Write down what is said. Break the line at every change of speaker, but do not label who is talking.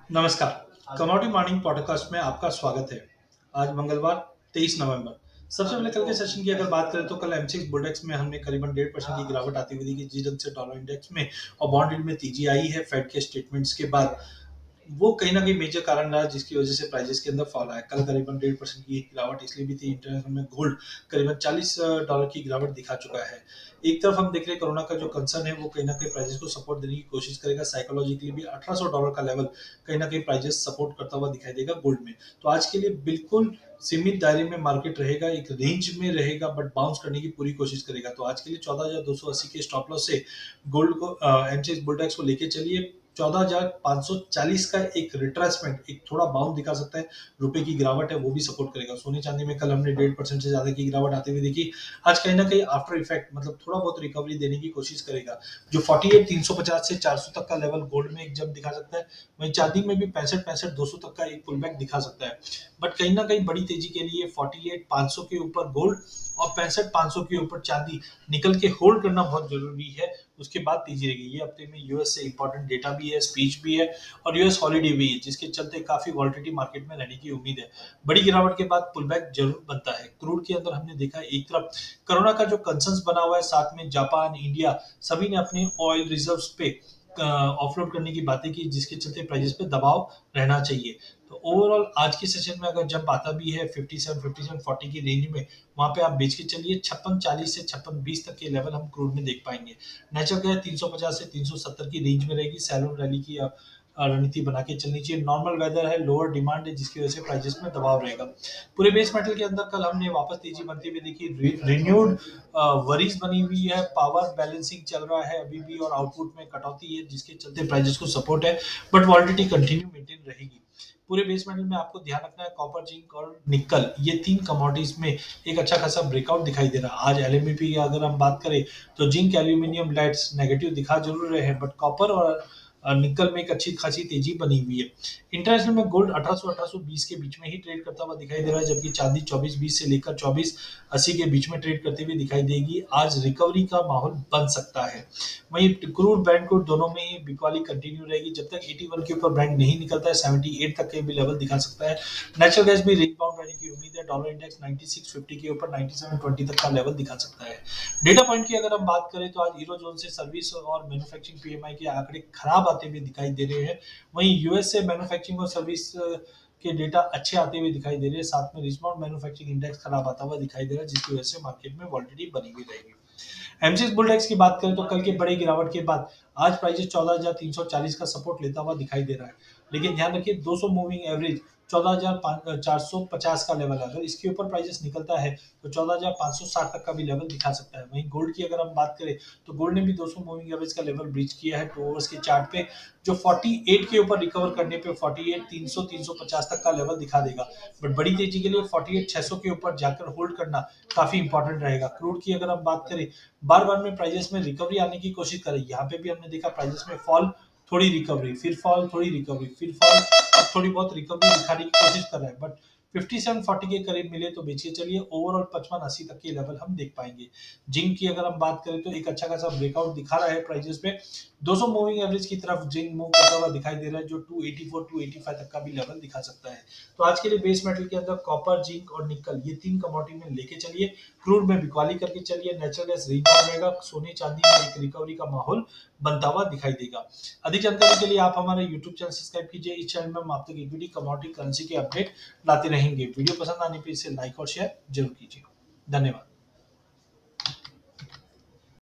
नमस्कार। Commodity morning podcast में आपका स्वागत है। आज मंगलवार 23 नवंबर। सबसे पहले कल के सेशन की अगर बात करें तो कल एमसीएक्स बुलडेक्स में हमने करीबन 1.5% की गिरावट आती हुई देखी, जिस ढंग से डॉलर इंडेक्स में और बॉन्ड यील्ड में तेजी आई है फेड के स्टेटमेंट्स के बाद। वो कहीं ना कहीं मेजर कारण रहा जिसकी वजह से प्राइसेस के अंदर फॉल आया। कल करीबन 1.5% की गिरावट इसलिए भी थी, इंटरनेशनल में गोल्ड करीबन $40 की गिरावट दिखा चुका है। एक तरफ हम देख रहे हैं कोरोना का जो कंसर्न है वो कहीं ना कहीं प्राइसेस को सपोर्ट देने की कोशिश करेगा। साइकोलॉजिकली भी $1800 का लेवल कहीं ना कहीं प्राइसेस सपोर्ट करता हुआ दिखाई देगा गोल्ड में। तो आज के लिए बिल्कुल सीमित दायरे में मार्केट रहेगा, एक रेंज में रहेगा, बट बाउंस करने की पूरी कोशिश करेगा। तो आज के लिए 14,280 के स्टॉप लॉस से गोल्ड को एमसीएक्स बुलडेक्स को लेके चलिए। 14,540 का एक रिट्रेसमेंट, एक थोड़ा बाउंस दिखा सकता है। रुपए की गिरावट है वो भी सपोर्ट करेगा। सोने चांदी में कल हमने 1.5% से ज्यादा की गिरावट आती हुई देखी। आज कहीं ना कहीं आफ्टर इफेक्ट मतलब थोड़ा बहुत रिकवरी देने की कोशिश करेगा। जो 48,350 से 400 तक का लेवल गोल्ड में एक जंप दिखा सकता है, वहीं चांदी में भी 65,200 तक का एक पुलबैक दिखा सकता है। बट कहीं ना कहीं बड़ी तेजी के लिए 48,500 के ऊपर गोल्ड और 65,500 के ऊपर चांदी निकल के होल्ड करना बहुत जरूरी है। उसके बाद तेजी रहेगी। ये हफ्ते में यूएस से इंपॉर्टेंट डेटा भी है, स्पीच भी है और यूएस हॉलीडे भी है, जिसके चलते काफी वॉलिटिलिटी मार्केट में रहने की उम्मीद है। बड़ी गिरावट के बाद पुलबैक जरूर बनता है। क्रूड के अंदर हमने देखा एक तरफ कोरोना का जो कंसर्न्स बना हुआ है, साथ में जापान, इंडिया सभी ने अपने ऑयल रिजर्व्स पे ऑफलोड करने की बातें की, जिसके चलते प्राइसेस पे दबाव रहना चाहिए। तो ओवरऑल आज के सेशन में अगर जंप आता भी है 57-40 की रेंज में, वहां पे आप बेच के चलिए। 56.40 से 56.20 तक के लेवल हम क्रूड में देख पाएंगे। नेचुरल गैस 350 से 370 की रेंज में रहेगी। सैलून रैली की रणनीति बना के चलनी चाहिए। नॉर्मल वेदर है, लोअर डिमांड है, जिसकी वजह से प्राइसेस में दबाव रहेगा। पूरे बेस मेटल के अंदर कल हमने वापस तेजी बनती हुई देखी। रिन्यूड वरीज बनी हुई है, पावर बैलेंसिंग चल रहा है अभी भी और आउटपुट में कटौती है, जिसके चलते प्राइसेस को सपोर्ट है, बट वॉलिडिटी कंटिन्यू मेंटेन रहेगी। पूरे बेस मेटल में आपको ध्यान रखना है कॉपर, जिंक और निकल, ये तीन कमोडिटीज में एक अच्छा खासा ब्रेकआउट दिखाई दे रहा है। आज एलएमईपी की अगर हम बात करें तो जिंक, एल्यूमिनियम, लेड्स नेगेटिव दिखा जरूर रहे हैं, बट कॉपर और निकल में एक अच्छी खासी तेजी बनी हुई है। इंटरनेशनल में गोल्ड 1800-1820 के बीच में ही ट्रेड करता हुआ दिखाई दे रहा है, जबकि चांदी 2420 से लेकर 2480 के बीच में ट्रेड करते हुए दिखाई देगी। आज रिकवरी का माहौल बन सकता है। वहीं क्रूड, ब्रांड क्रूड दोनों में ही बिकवाली कंटिन्यू रहेगी जब तक 81 के ऊपर ब्रांड नहीं निकलता है। 78 तक के भी लेवल दिखा सकता है। नेचुरल गैस भी रेंज बाउंड रहने की उम्मीद है। डॉलर इंडेक्स 9650 के ऊपर 9720 तक का लेवल दिखा सकता है। डेटा पॉइंट की अगर हम बात करें तो आज यूरो जोन से सर्विस और मैन्युफैक्चरिंग पीएमआई के आंकड़े खराब आते हुए दिखाई दे रहे हैं। वहीं यूएस से मैन्युफैक्चरिंग और सर्विस के डेटा अच्छे आते हुए दिखाई दे रहे हैं। साथ में रिस्पॉन्ड मैन्युफैक्चरिंग इंडेक्स खराब आता हुआ दिखाई दे रहा है, जिसकी वजह से मार्केट में वॉलिडिटी बनी हुई रहेगी। एमसीएक्स बुलडेक्स की बात करें तो कल के बड़े गिरावट के बाद आज प्राइस 14,340 का सपोर्ट लेता हुआ दिखाई दे रहा है। लेकिन ध्यान रखिए 200 मूविंग एवरेज 14,450 का लेवल है। अगर इसके ऊपर प्राइसेस निकलता है तो 14,560 तक का भी लेवल दिखा सकता है। वहीं गोल्ड की अगर हम बात करें तो गोल्ड ने भी 200 मूविंग एवरेज का लेवल ब्रीच किया है 2 आवर्स के चार्ट पे, जो 48 के ऊपर रिकवर करने पे 48,300 350 तक का लेवल दिखा देगा। बट बड़ी तेजी के लिए 48,600 के ऊपर जाकर होल्ड करना काफी इंपॉर्टेंट रहेगा। क्रूड की अगर हम बात करें, बार बार में प्राइसेस में रिकवरी आने की कोशिश करें। यहाँ पे भी हमने देखा प्राइसेस में फॉल, थोड़ी रिकवरी, फिर फॉल, थोड़ी रिकवरी, फिर फॉल, अब थोड़ी बहुत रिकवरी दिखाने की कोशिश कर रहा है। बट 5740 के करीब मिले तो बेचिए चलिए। ओवरऑल 5580 तक के लेवल हम देख पाएंगे। जिंक की अगर हम बात करें तो एक अच्छा खासा ब्रेकआउट दिखा रहा है प्राइसेस में। 200 मूविंग एवरेज की तरफ जिंक मूव करता हुआ दिखाई दे रहा है, जो 284 285 तक का भी लेवल दिखा सकता है। तो आज के लिए बेस मेटल के अंदर कॉपर, जिंक और निकल, ये तीन कमोडिटी में लेके चलिए। क्रूड में बिकवाली करके चलिए। नेचुरल गैस रिबाउंड रहेगा। सोने चांदी में एक रिकवरी का माहौल बनता हुआ दिखाई देगा। अधिक जानकारी के लिए आप हमारे यूट्यूब चैनल सब्सक्राइब कीजिए। इस चैनल में हम आप तक इक्विटी, कमोडिटी, करेंसी के अपडेट लाते रहेंगे। वीडियो पसंद आने पर इसे लाइक और शेयर जरूर कीजिए। धन्यवाद।